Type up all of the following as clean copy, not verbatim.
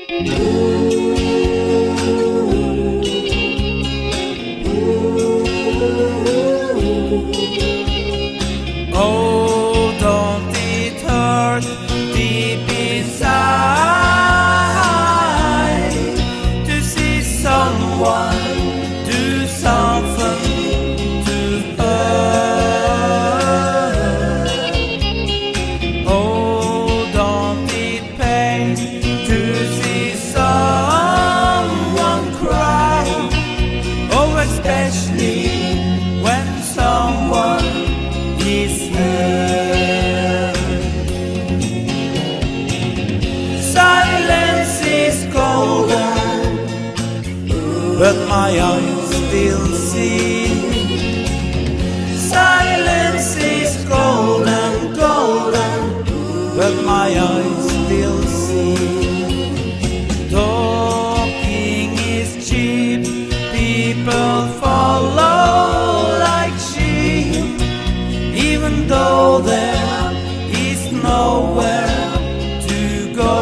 Oh, don't it hurt deep inside to see someone do something to her? Oh, don't it pain to see someone cry? Oh, especially when someone is here. Silence is golden, but my eyes still see. Silence is golden, golden, but my eyes still see. Talking is cheap, people follow like sheep, even though there is nowhere to go.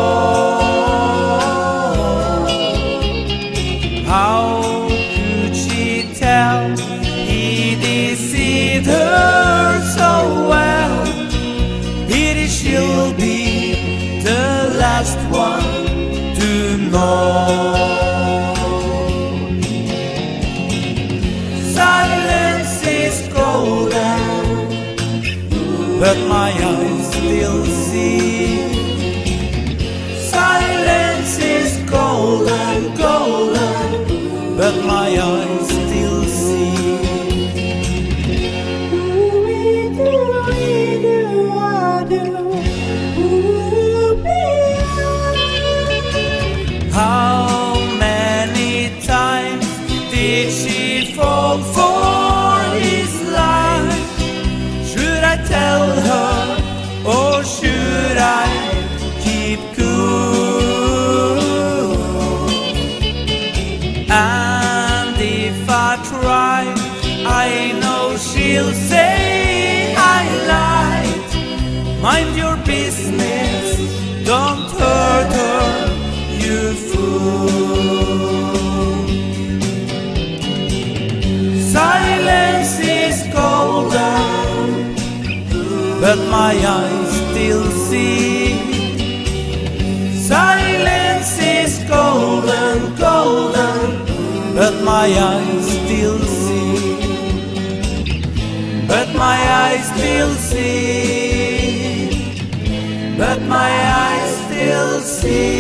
How could she tell he deceived her so well? Pity she'll be the last one to know. Silence is golden, but my eyes still see. Silence is golden, golden, but my eyes still see. How many times did she fall for his life? Should I tell her, or should I keep cool? And if I try, I know she'll say I lied. Mind your business, don't hurt her, you fool. Silence is golden, but my eyes still see. Silence is golden, golden, but my eyes still see. But my eyes still see. But my eyes still see.